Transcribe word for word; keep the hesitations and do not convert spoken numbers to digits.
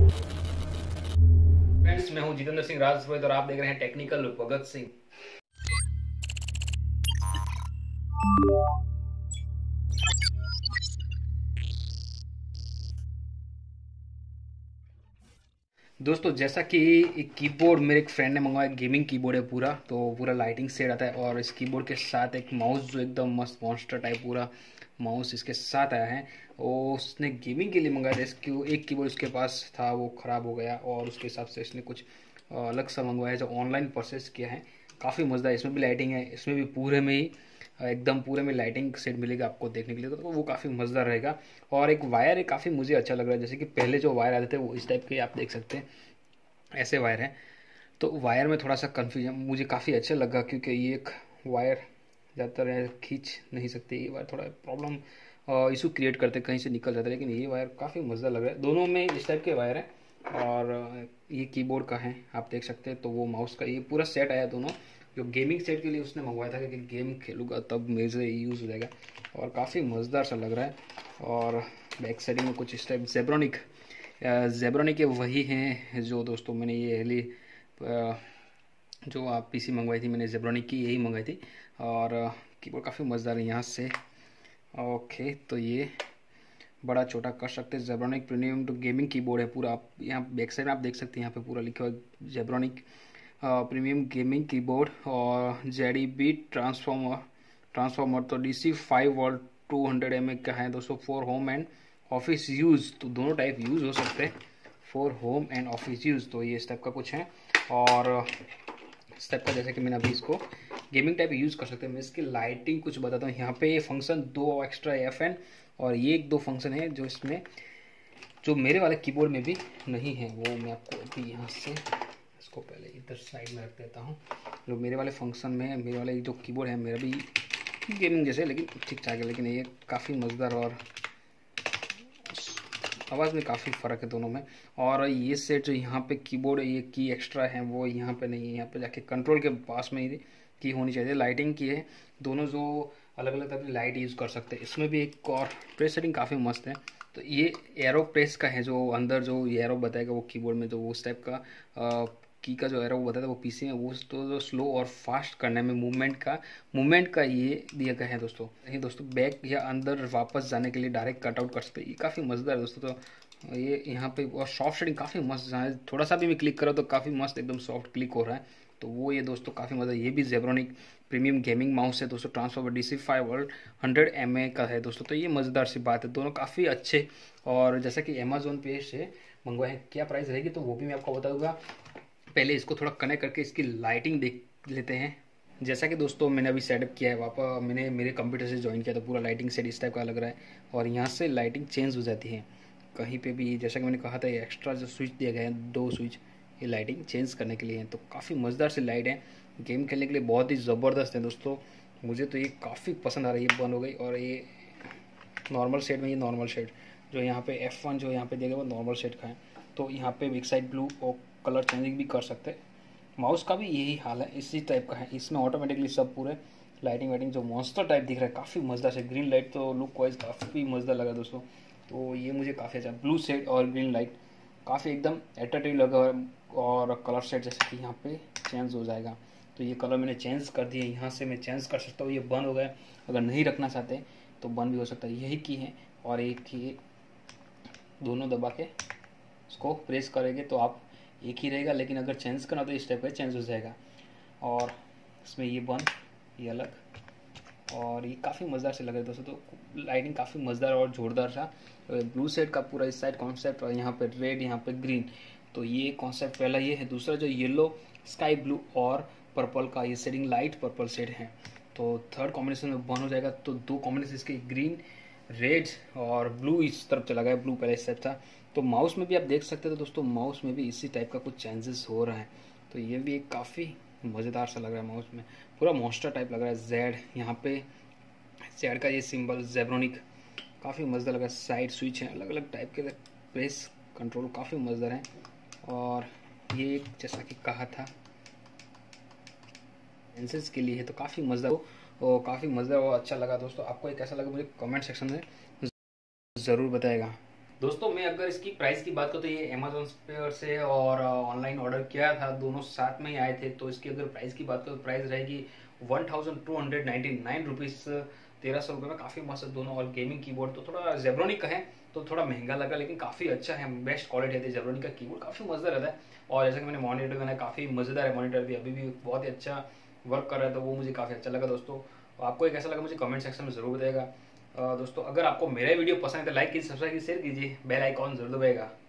Friends, मैं हूं जितेंद्र सिंह राजपूत और आप देख रहे हैं टेक्निकल भगत सिंह। दोस्तों, जैसा कि एक कीबोर्ड मेरे एक फ्रेंड ने मंगवाया, गेमिंग कीबोर्ड है पूरा, तो पूरा लाइटिंग सेट आता है और इस कीबोर्ड के साथ एक माउस जो एकदम मस्त मॉन्स्टर टाइप पूरा माउस इसके साथ आया है। वो उसने गेमिंग के लिए मंगाया था। इसकी एक कीबोर्ड उसके पास था, वो ख़राब हो गया और उसके हिसाब से इसने कुछ अलग सा मंगवाया जो ऑनलाइन परचेस किया है। काफ़ी मज़ेदार, इसमें भी लाइटिंग है, इसमें भी पूरे में ही एकदम पूरे में लाइटिंग सेट मिलेगा आपको देखने के लिए, तो वो काफ़ी मज़ेदार रहेगा। और एक वायर है, काफ़ी मुझे अच्छा लग रहा है। जैसे कि पहले जो वायर आते थे वो इस टाइप के आप देख सकते हैं, ऐसे वायर हैं। तो वायर में थोड़ा सा कन्फ्यूजन मुझे काफ़ी अच्छा लगा, क्योंकि ये एक वायर ज़्यादातर खींच नहीं सकते, ये वायर थोड़ा प्रॉब्लम इशू क्रिएट करते, कहीं से निकल जाता है। लेकिन ये वायर काफ़ी मज़ेदार लग रहा है। दोनों में इस टाइप के वायर हैं और ये कीबोर्ड का है, आप देख सकते हैं। तो वो माउस का ये पूरा सेट आया दोनों, जो गेमिंग सेट के लिए उसने मंगवाया था, क्योंकि गेम खेलूँगा तब मेरे से यूज़ हो जाएगा और काफ़ी मज़ेदार सा लग रहा है। और बैक साइड में कुछ इस टाइप जेब्रॉनिक जेब्रॉनिक के वही हैं जो दोस्तों मैंने ये हेली जो आप पीसी मंगवाई थी, मैंने जेब्रॉनिक की यही मंगवाई थी। और कीबोर्ड काफ़ी मज़ेदार है यहाँ से। ओके, तो ये बड़ा छोटा कर सकते हैं। जेब्रॉनिक प्रीमियम तो गेमिंग कीबोर्ड है पूरा। आप यहाँ बैक साइड में आप देख सकते हैं, यहाँ पे पूरा लिखा हुआ है जेब्रॉनिक प्रीमियम गेमिंग कीबोर्ड और जेडी बी ट्रांसफॉर्मर ट्रांसफॉर्मर तो D C five volt two hundred M A का है दोस्तों, for home and office use. तो दोनों टाइप यूज़ हो सकते हैं, for home and office use. तो ये इस टाइप का कुछ है। और इस टाइप का जैसे कि मैंने अभी इसको गेमिंग टाइप यूज़ कर सकते हैं। मैं इसकी लाइटिंग कुछ बताता हूँ। यहाँ पे ये फंक्शन दो एक्स्ट्रा एफ एन और ये एक दो फंक्शन है जो इसमें जो मेरे वाले कीबोर्ड में भी नहीं है, वो मैं आपको अभी यहाँ से इसको पहले इधर साइड में रख देता हूँ। जो मेरे वाले फंक्शन में मेरे वाले जो कीबोर्ड है, मेरा भी गेमिंग जैसे लेकिन ठीक ठाक है, लेकिन ये काफ़ी मज़ेदार और आवाज़ में काफ़ी फ़र्क है दोनों में। और ये सेट जो यहाँ पे कीबोर्ड ये की एक्स्ट्रा है वो यहाँ पे नहीं है, यहाँ पे जाके कंट्रोल के पास में ही की होनी चाहिए। लाइटिंग की है दोनों, जो अलग अलग तरह की लाइट यूज़ कर सकते हैं। इसमें भी एक और प्रेस सेटिंग काफ़ी मस्त है। तो ये एरो प्रेस का है, जो अंदर जो ये एरो बताएगा वो कीबोर्ड में, जो उस टाइप का आ, की का जो एरो वो बताता है वो पीसी में वो तो जो स्लो और फास्ट करने में मूवमेंट का मूवमेंट का ये दिया गया है दोस्तों। ये दोस्तों बैक या अंदर वापस जाने के लिए डायरेक्ट कट आउट कर सकते हैं। ये काफ़ी मज़ेदार है दोस्तों। तो ये यहाँ पे और सॉफ्ट शेडिंग काफ़ी मस्त है, थोड़ा सा भी मैं क्लिक करो तो काफ़ी मस्त एकदम सॉफ्ट क्लिक हो रहा है। तो वो ये दोस्तों काफ़ी मज़ा। ये भी जेब्रॉनिक प्रीमियम गेमिंग माउस है दोस्तों, transformer D C five volt hundred M A का है दोस्तों। तो ये मज़ेदार सी बात है, दोनों काफ़ी अच्छे। और जैसा कि अमेजोन पे से मंगवाए हैं, क्या प्राइस रहेगी तो वो भी मैं आपको बता दूंगा। पहले इसको थोड़ा कनेक्ट करके इसकी लाइटिंग देख लेते हैं। जैसा कि दोस्तों मैंने अभी सेटअप किया है, वापस मैंने मेरे कंप्यूटर से ज्वाइन किया, तो पूरा लाइटिंग सेट इस टाइप का लग रहा है। और यहाँ से लाइटिंग चेंज हो जाती है कहीं पे भी। जैसा कि मैंने कहा था, ये एक्स्ट्रा जो स्विच दिया गया है, दो स्विच, ये लाइटिंग चेंज करने के लिए है। तो काफ़ी मज़ेदार सी लाइट है, गेम खेलने के लिए बहुत ही ज़बरदस्त है दोस्तों। मुझे तो ये काफ़ी पसंद आ रही है। बंद हो गई और ये नॉर्मल शेड में, ये नॉर्मल शेड जो यहाँ पे एफ वन जो यहाँ पे दिया गया वो नॉर्मल शेड का है। तो यहाँ पे एक साइड ब्लू और कलर चेंजिंग भी कर सकते हैं। माउस का भी यही हाल है, इसी टाइप का है। इसमें ऑटोमेटिकली सब पूरे लाइटिंग वाइटिंग जो मॉन्स्टर टाइप दिख रहा है, काफ़ी मज़ेदार से। ग्रीन लाइट तो लुक वाइज काफ़ी मज़ेदार लगा दोस्तों। तो ये मुझे काफ़ी अच्छा, ब्लू शेड और ग्रीन लाइट काफ़ी एकदम एट्रेक्टिव लगा। और कलर सेट जैसे कि यहाँ पे चेंज हो जाएगा, तो ये कलर मैंने चेंज कर दिए। यहाँ से मैं चेंज कर सकता हूँ। ये बंद हो गया, अगर नहीं रखना चाहते तो बंद भी हो सकता है। यही की है। और एक ये दोनों दबा के इसको प्रेस करेंगे तो आप एक ही रहेगा, लेकिन अगर चेंज करना तो इस टाइप का चेंज हो जाएगा। और इसमें ये बंद, ये अलग। और ये काफ़ी मज़ेदार से लग रहा है दोस्तों। तो लाइटिंग काफ़ी मज़ेदार और जोरदार सा। ब्लू सेट का पूरा इस साइड कॉन्सेप्ट और यहाँ पे रेड, यहाँ पे ग्रीन। तो ये कॉन्सेप्ट पहला ये है। दूसरा जो येलो, स्काई ब्लू और पर्पल का ये शेडिंग लाइट पर्पल शेड है। तो थर्ड कॉम्बिनेशन में बन हो जाएगा। तो दो कॉम्बिनेशन इसके ग्रीन, रेड और ब्लू इस तरफ चला गया। ब्लू पहले इस टाइप था। तो माउस में भी आप देख सकते हो तो दोस्तों, माउस में भी इसी टाइप का कुछ चेंजेस हो रहा है। तो ये भी एक काफ़ी मज़ेदार सा लग रहा है। माउस में पूरा मॉन्स्टर टाइप लग रहा है। जेड यहाँ पे जेड का ये सिंबल जेब्रॉनिक काफ़ी मज़ेदार लग रहा है। साइड स्विच है अलग अलग टाइप के, प्रेस कंट्रोल काफ़ी मज़ेदार है। और ये जैसा कि कहा था सेंसेस के लिए है, तो काफ़ी मज़ेदार और काफ़ी मज़ेदार और अच्छा लगा दोस्तों। आपको ये कैसा लगा मुझे कमेंट सेक्शन में ज़रूर बताएगा। दोस्तों मैं अगर इसकी प्राइस की बात करूँ तो ये अमेजोन पे से और ऑनलाइन ऑर्डर किया था, दोनों साथ में ही आए थे। तो इसकी अगर प्राइस की बात करूँ तो प्राइस रहेगी one thousand two hundred ninety nine rupees, तेरह सौ रुपये में। काफ़ी मस्त दोनों। और गेमिंग कीबोर्ड तो थोड़ा जेब्रोनिक का है तो थोड़ा महंगा लगा, लेकिन काफ़ी अच्छा है, बेस्ट क्वालिटी है। जेब्रोनिक का कीबोर्ड काफ़ी मज़ेदार रहता है। और जैसा कि मैंने मॉनिटर बनाया, काफ़ी मज़ेदार है मॉनिटर भी, अभी भी बहुत ही अच्छा वर्क कर रहा है, तो वो मुझे काफ़ी अच्छा लगा दोस्तों। आपको एक कैसा लगा मुझे कमेंट सेक्शन में ज़रूर बताएगा। दोस्तों अगर आपको मेरा वीडियो पसंद है तो लाइक कीजिए, सब्सक्राइब कीजिए, शेयर कीजिए, बेल आइकॉन जरूर दबाएगा।